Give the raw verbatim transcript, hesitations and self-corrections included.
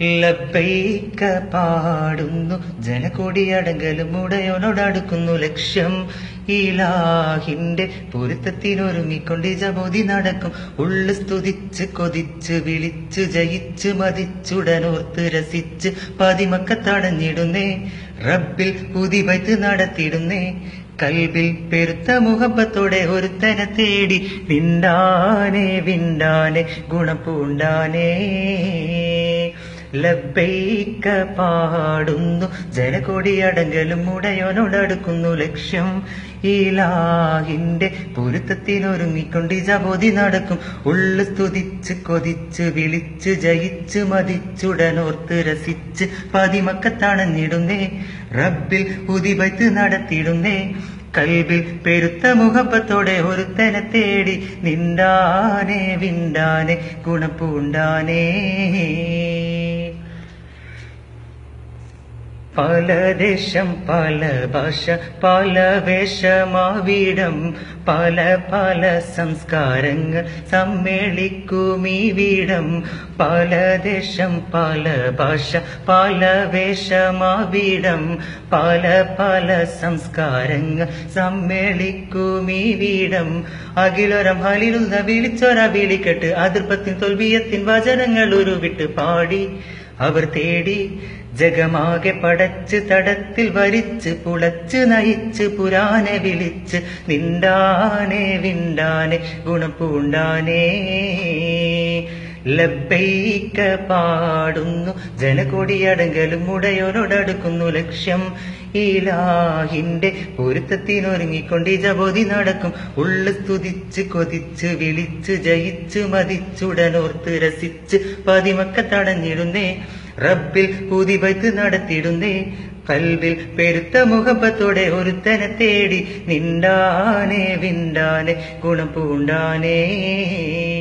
ലബ്ബൈക പാടുന്നു ജനകൊടിയടങ്കലും ഉടയോനോടടുക്കുന്നു ലക്ഷ്യം. ഇലാഹിന്റെ പൊരുത്തത്തിനൊരുങ്ങിക്കൊണ്ട് ജബോധി നടക്കും. ഉള്ളു സ്തുതിച്ച് കൊതിച്ച് വിളിച്ച് ജയിച്ച് മതിച്ചുടനോർത്ത് രസിച്ച് പതിമക്കത്തടഞ്ഞിടുന്നേ. റബ്ബിൽ പുതിബൈത്ത് നടത്തിടുന്നേ. കൽബിൽ പെരുത്ത മുഹബത്തോടെ ഒരുത്തനെ തേടി വിണ്ടാനെ വിണ്ടാനെ ഗുണപൂണ്ടാനേ. ലബ്ബൈക പാടുന്നു ജനകൊടിയടങ്കലും ഉടയോനോടടുക്കുന്നു ലക്ഷ്യം. ഇലാഹിന്റെ പൊരുത്തത്തിനൊരുങ്ങിക്കൊണ്ട് ജബോധി നടക്കും. ഉള്ളു സ്തുതിച്ച് കൊതിച്ച് വിളിച്ച് ജയിച്ച് മതിച്ചുടനോർത്ത് രസിച്ച് പതിമക്കത്തണഞ്ഞിടുന്നേ. റബ്ബിൽ പുതിബൈത്ത് നടത്തിടുന്നേ. കൽബിൽ പെരുത്ത മുഹബത്തോടെ ഒരുത്തനെ തേടി നിണ്ടാനെ വിണ്ടാനെ ഗുണപൂണ്ടാനേ. പല ദേശം പല ഭാഷ പല വേഷമാവിടം. പല പല സംസ്കാരങ്ങൾ സമ്മേളിക്കുമീവിടം. പല ദേശം പല ഭാഷ പല വേഷമാവിടം. പല പല സംസ്കാരങ്ങൾ സമ്മേളിക്കുമീവിടം. അഖിലൊരം ഹലിലുള്ള വിളിച്ചൊര വിളിക്കെട്ട് അതിർപ്പത്തിൻ തോൽവിയത്തിൻ വചനങ്ങൾ ഉരുവിട്ട് പാടി അവർ തേടി ജഗമാകെ പടച്ച് തടത്തിൽ വരിച്ച് പുളച്ച് നയിച്ച് പുരാനെ വിളിച്ച് നിണ്ടാനെ വിണ്ടാനെ ഗുണപൂണ്ടാനേ. ലബ്ബൈക പാടുന്നു ജനകൊടിയടങ്കലും ഉടയോനോടടുക്കുന്നു ലക്ഷ്യം. ഇലാഹിന്റെ പൊരുത്തത്തിനൊരുങ്ങിക്കൊണ്ട് ജബോധി നടക്കും. ഉള്ളു സ്തുതിച്ച് കൊതിച്ച് വിളിച്ച് ജയിച്ച് മതിച്ചുടനോർത്ത് രസിച്ച് പതിമക്കത്തടഞ്ഞിടുന്നേ. റബ്ബിൽ പുതിബൈത്ത് നടത്തിടുന്നേ. കൽബിൽ പെരുത്ത മുഹബത്തോടെ ഒരുത്തനെ തേടി നിണ്ടാനെ വിണ്ടാനെ ഗുണപൂണ്ടാനേ.